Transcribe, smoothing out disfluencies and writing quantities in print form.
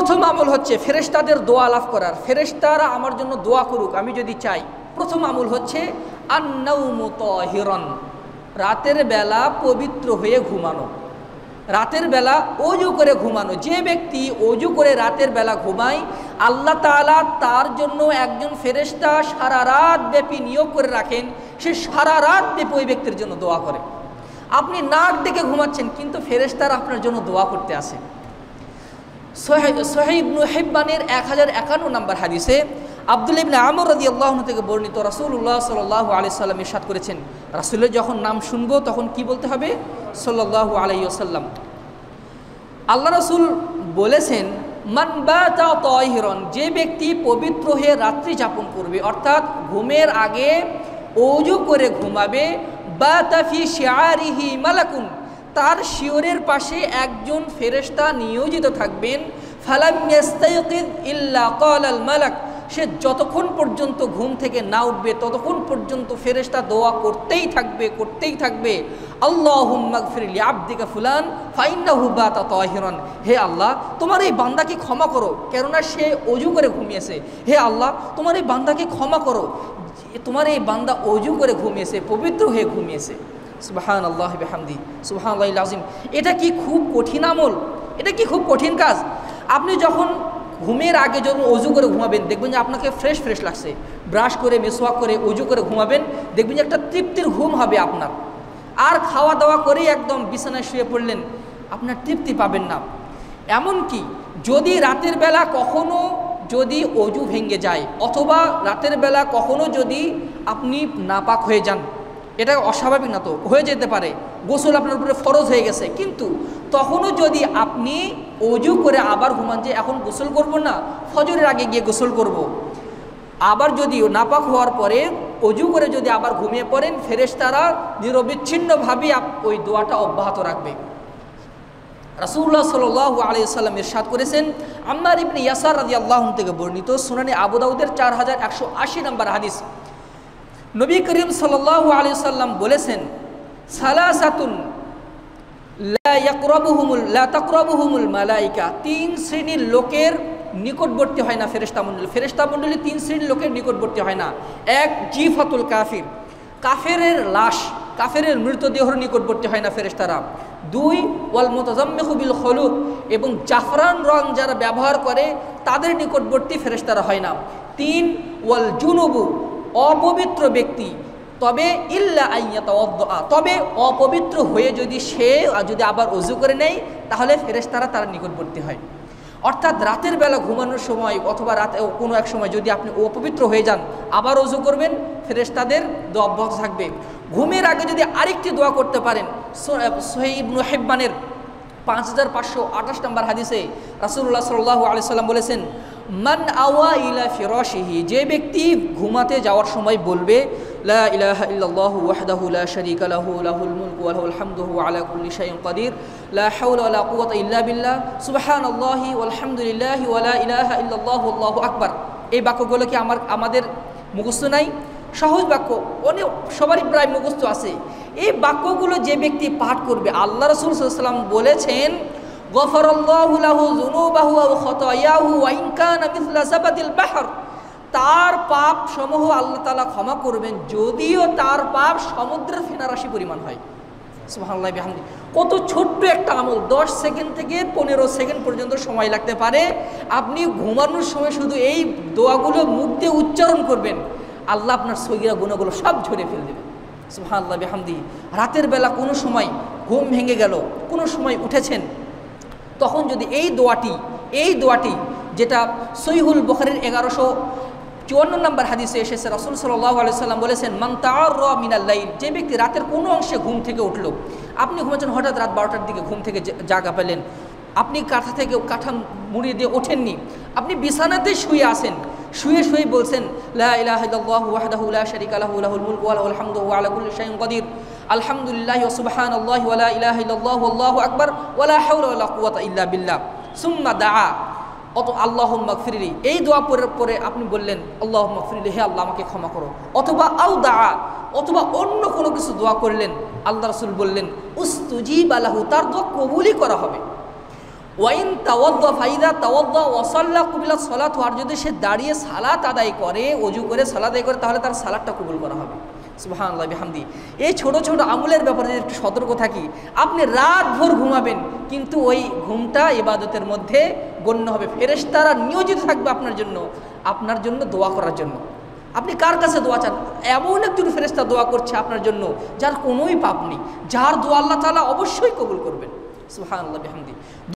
প্রথম আমল হচ্ছে ফেরেশতাদের দোয়া লাভ করার, ফেরেশতারা আমার জন্য দোয়া করুক আমি যদি চাই। প্রথম আমল হচ্ছে আন-নাওমু তাহিরান, রাতের বেলা পবিত্র হয়ে ঘুমানো। রাতের বেলা ওযু করে ঘুমানো। যে ব্যক্তি ওযু করে রাতের বেলা ঘুমায়, আল্লাহ তাআলা তার জন্য একজন ফেরেশতা সারা রাত ব্যাপী নিয়োগ করে রাখেন, সে সারা রাত ব্যাপী ওই ব্যক্তির জন্য দোয়া করে। আপনি নাক ডেকে ঘুমাচ্ছেন কিন্তু ফেরেশতারা আপনার জন্য দোয়া করতে আসে। সহিহ ইবনে হিব্বানের 1051 নম্বর হাদিসে আব্দুল্লাহ ইবনে আমর রাদিয়াল্লাহু আনহু থেকে বর্ণিত, রাসূলুল্লাহ সাল্লাল্লাহু আলাইহি ওয়াসাল্লাম ইরশাদ করেছেন, রাসূলের যখন নাম শুনবো তখন কি বলতে হবে? সাল্লাল্লাহু আলাইহি ওয়াসাল্লাম। আল্লাহ রাসূল বলেছেন, মান বাতা তাহিরান, যে ব্যক্তি পবিত্র হয়ে রাত্রি যাপন করবে, অর্থাৎ ঘুমের আগে ওযু করে ঘুমাবে, বাতা ফি শিআরিহি মালাকুন, তার শিয়রের পাশে একজন ফেরেশতা নিয়োজিত থাকবেন, ফালাম ইয়াস্তাইকিদ ইল্লা ক্বালাল মালাক, সে যতক্ষণ পর্যন্ত ঘুম থেকে না উঠবে ততক্ষণ পর্যন্ত ফেরেশতা দোয়া করতেই থাকবে, আল্লাহুম্মা গফির লি আবদিকা ফুলান ফাইন্নাহু বাতা তাহিরান, হে আল্লাহ তোমার এই বান্দাকে ক্ষমা করো কেননা সে ওযু করে ঘুমিয়েছে। হে আল্লাহ তোমার এই বান্দাকে ক্ষমা করো, তোমার এই বান্দা ওযু করে ঘুমিয়েছে, পবিত্র হয়ে ঘুমিয়েছে। সুবহানাল্লাহ বিহামদি, সুবহানাল্লাহিল আযীম। এটা কি খুব কঠিন আমল? এটা কি খুব কঠিন কাজ? আপনি যখন ঘুমের আগে যখন ওযু করে ঘুমাবেন, দেখবেন যে আপনাকে ফ্রেশ লাগছে। ব্রাশ করে মেসওয়াক করে ওযু করে ঘুমাবেন, দেখবেন যে একটা তৃপ্তির ঘুম হবে আপনার। আর খাওয়া দাওয়া করেই একদম বিছানায় শুয়ে পড়লেন, আপনার তৃপ্তি পাবেন না। এমনকি যদি রাতের বেলা কখনো যদি ওযু ভেঙে যায়, অথবা রাতের বেলা কখনো যদি আপনি নাপাক হয়ে যান, এটা অস্বাভাবিক না, তো হয়ে যেতে পারে, গোসল আপনার উপরে ফরজ হয়ে গেছে, কিন্তু তখনও যদি আপনি ওযু করে আবার ঘুমান যে এখন গোসল করব না, ফজরের আগে গিয়ে গোসল করব, আবার যদি নাপাক হওয়ার পরে ওযু করে যদি আবার ঘুমিয়ে পড়েন, ফেরেশতারা নিরবিচ্ছিন্নভাবে ওই দোয়াটা অব্যাহত রাখবে। রাসূলুল্লাহ সাল্লাল্লাহু আলাইহি ওয়াসাল্লাম ইরশাদ করেছেন, আম্মার ইবনে ইয়াসার রাদিয়াল্লাহু আনহু থেকে বর্ণিত, সুনানে আবু দাউদের 4180 নম্বর হাদিস, নবী করিম সাল্লাল্লাহু আলাইহি ওয়াসাল্লাম বলেছেন, সালাসাতুন লা তাকরাবুহুমুল মালায়েকা, তিন শ্রেণীর লোকের নিকটবর্তী হয় না ফেরেশতা মণ্ডলী তিন শ্রেণীর লোকের নিকটবর্তী হয় না। এক, জিফাতুল কাফির, কাফেরের লাশ, কাফেরের মৃতদেহর নিকটবর্তী হয় না ফেরেশতারা। দুই, ওয়াল মুতাজাম্মিহু বিল খুলুক, এবং জাফরান রং যারা ব্যবহার করে তাদের নিকটবর্তী ফেরেশতারা হয় না। তিন, ওয়াল জুনুবু, অপবিত্র ব্যক্তি, তবে ইল্লা আইয়াতাওয়াদ্দা, তবে অপবিত্র হয়ে সে যদি আবার ওযু করে নেয় তাহলে ফেরেশতারা তার নিকটবর্তী হয়। অর্থাৎ রাতের বেলা ঘুমানোর সময় অথবা রাতে কোনো এক সময় যদি আপনি অপবিত্র হয়ে যান, আবার ওযু করবেন, ফেরেশতাদের দোয়া অব্যাহত থাকবে। ঘুমের আগে যদি আরেকটি দোয়া করতে পারেন, সহিহ ইবনে হিব্বানের 5528 নম্বর হাদিসে রাসূলুল্লাহ সাল্লাল্লাহু আলাইহি ওয়াসাল্লাম বলেছেন, মান আওয়া ইলা ফিরাশিহি, যে ব্যক্তি ঘুমাতে যাওয়ার সময় বলবে, লা ইলাহা ইল্লাল্লাহু ওয়াহদাহু লা শারীকা লাহু লাহুল মুলকু ওয়া লাহুল হামদু ওয়া আলা কুল্লি শাইইন কাদির, লা হাওলা ওয়া লা কুওয়াতা ইল্লা বিল্লাহ, সুবহানাল্লাহি ওয়ালহামদুলিল্লাহি ওয়া লা ইলাহা ইল্লাল্লাহু আল্লাহু আকবার। এই বাক্যগুলো কি আমাদের মুখস্থ নাই? সহজ বাক্য, অনেক সবারই প্রায় মুখস্থ আছে। এই বাক্যগুলো যে ব্যক্তি পাঠ করবে, আল্লাহ রাসূল সাল্লাল্লাহু আলাইহি ওয়াসাল্লাম বলেছেন, গফারাল্লাহু লাহু যুনুবাহু ওয়া খাতায়াহু ওয়া ইন কানা মিছলা সাবাতিল বাহর, তার পাপ সমূহ আল্লাহ তাআলা ক্ষমা করবেন যদিও তার পাপ সমুদ্রের ফেনারাশি পরিমাণ হয়। সুবহানাল্লাহ বিহামদি। কত ছোট্ট একটা আমল, 10 সেকেন্ড থেকে 15 সেকেন্ড পর্যন্ত সময় লাগতে পারে। আপনি ঘুমানোর সময় শুধু এই দোয়াগুলো মুখ দিয়ে উচ্চারণ করবেন, আল্লাহ আপনার সগীরা গুনাহগুলো সব ঝরে ফেলে দেবেন। সুবহানাল্লাহ বিহামদি। রাতের বেলা কোনো সময় ঘুম ভেঙে গেল, কোনো সময় উঠেছেন, তখন যদি এই দোয়াটি যেটা সহিহুল বুখারীর 1154 নম্বর হাদিসে এসেছে, রাসূল সাল্লাল্লাহু আলাইহি ওয়াসাল্লাম বলেছেন, মান তাআররা মিনাল লাইল, যে ব্যক্তি রাতের কোনো অংশে ঘুম থেকে উঠলো, আপনি ঘুমাচ্ছেন, হঠাৎ রাত 12টার দিকে ঘুম থেকে জাগা পেলেন, আপনি কাঁথা মুড়ি দিয়ে ওঠেননি, আপনি বিছানাতেই শুয়ে আছেন, শুয়ে বলছেন, লা ইলাহা ইল্লাল্লাহু ওয়াহদাহু লা শারীকা লাহু লাহুল মুলকু ওয়া লাহুল হামদু ওয়া আলা কুল্লি শাইইন কাদির, আলহামদুলিল্লাহি ওয়া সুবহানাল্লাহি ওয়া লা ইলাহা ইল্লাল্লাহু আল্লাহু আকবার ওয়া লা হাওলা ওয়া লা কুওয়াতা ইল্লা বিল্লাহ, সুম্মা দাআ আল্লাহুম্মা গফিরলি, এই দোয়া পরে আপনি বললেন, আল্লাহুম্মা গফিরলি, হে আল্লাহ আমাকে ক্ষমা করো, অথবা আও দাআ, অথবা অন্য কোনো কিছু দোয়া করলেন, আল্লাহ রাসূল বললেন, উস্তুজিবা লাহু, তার দোয়া কবুলই করা হবে। ওয়াইন তাওয়াদ্দা ফাইদা তাওয়াদ্দা ওয়াসাল্লা কুবিলা সালাতু, আর যদি সে দাঁড়িয়ে সালাত আদায় করে, অজু করে সালাত আদায় করে, তাহলে তার সালাতটা কবুল করা হবে। সুবহানাল্লাহ বিহামদি। এই ছোট ছোট আমলের ব্যাপারে একটু সতর্ক থাকি। আপনি রাত ভোর ঘুমাবেন, কিন্তু ওই ঘুমটা ইবাদতের মধ্যে গণ্য হবে। ফেরেশতারা নিয়োজিত থাকবে আপনার জন্য দোয়া করার জন্য। আপনি কার কাছে দোয়া চান? এমন একজন ফেরেশতা দোয়া করছে আপনার জন্য যার কোনোই পাপ নেই, যার দোয়া আল্লাহ তাআলা অবশ্যই কবুল করবেন। সুবহানাল্লাহ বিহামদি।